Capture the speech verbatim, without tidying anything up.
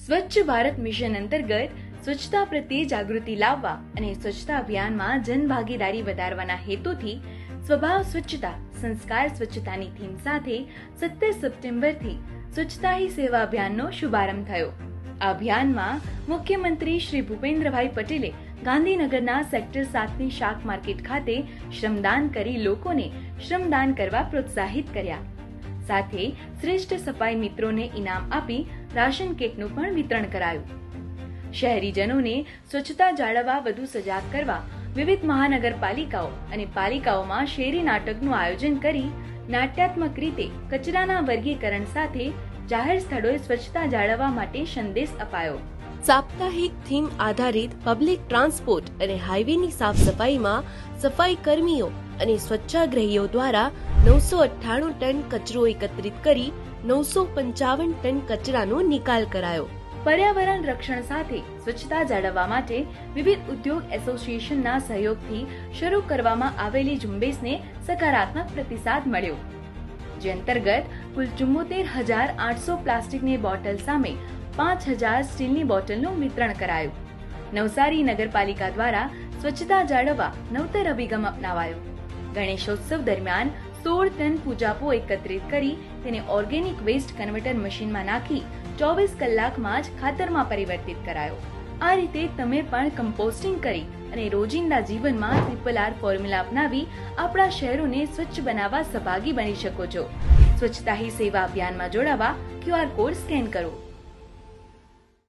સ્વચ્છ ભારત મિશન અંતર્ગત સ્વચ્છતા પ્રત્યે જાગૃતિ લાવવા અને સ્વચ્છતા અભિયાનમાં જનભાગીદારી વધારવાના હેતુથી સ્વભાવ સ્વચ્છતા સંસ્કાર સ્વચ્છતાની થીમ સાથે સત્તર સપ્ટેમ્બરથી સ્વચ્છતા હી સેવા અભિયાનનો શુભારંભ થયો. આ અભિયાનમાં મુખ્યમંત્રી શ્રી ભૂપેન્દ્રભાઈ પટેલે ગાંધીનગરના સેક્ટર સાતની શાક માર્કેટ ખાતે શ્રમદાન કરી લોકોને શ્રમદાન કરવા પ્રોત્સાહિત કર્યા. સાથે શ્રેષ્ઠ સફાઈ મિત્રોને ઇનામ આપી રાશન કીટનું પણ વિતરણ કરાયું. શહેરીજનોને સ્વચ્છતા જાળવવા વધુ સજાગ કરવા વિવિધ મહાનગરપાલિકાઓ અને પાલિકાઓમાં શેરી નાટકનું આયોજન કરી નાટ્યાત્મક રીતે કચરાના વર્ગીકરણ સાથે જાહેર સ્થળોએ સ્વચ્છતા જાળવવા માટે સંદેશ અપાયો. સાપ્તાહિક થીમ આધારિત પબ્લિક ટ્રાન્સપોર્ટ અને હાઈવેની સાફ સફાઈમાં સફાઈ કર્મીઓ અને સ્વચ્છાગ્રહીઓ દ્વારા નવસો અઠ્ઠાણું ટન કચરો એકત્રિત કરી નવસો પંચાવન ટન કચરાનો નિકાલ કરાયો. પર્યાવરણ રક્ષણ સાથે સ્વચ્છતા જાળવવા માટે વિવિધ ઉદ્યોગ એસોસિએશનના સહયોગથી શરૂ કરવામાં આવેલી ઝુંબેશને સકારાત્મક પ્રતિસાદ મળ્યો, જે અંતર્ગત કુલ ચુમ્મોતેર હજાર આઠસો પ્લાસ્ટિકની બોટલ સામે પાંચ હજાર સ્ટીલની બોટલનું વિતરણ કરાયું. નવસારી નગરપાલિકા દ્વારા સ્વચ્છતા જાળવવા નવતર અભિગમ અપનાવાયો. ગણેશોત્સવ દરમિયાન સોળ ટન પૂજાપો એકત્રિત કરી તેને ઓર્ગેનિક વેસ્ટ કન્વર્ટર મશીનમાં નાખી ચોવીસ કલાકમાં જ ખાતરમાં પરિવર્તિત કરાયો. આ રીતે તમે પણ કમ્પોસ્ટિંગ કરી અને રોજિંદા જીવનમાં ટ્રિપલ આર ફોર્મ્યુલા અપનાવી આપણા શહેરોને સ્વચ્છ બનાવવા સહભાગી બની શકો છો. સ્વચ્છતા હી સેવા અભિયાનમાં જોડાવા ક્યુઆર કોડ સ્કેન કરો.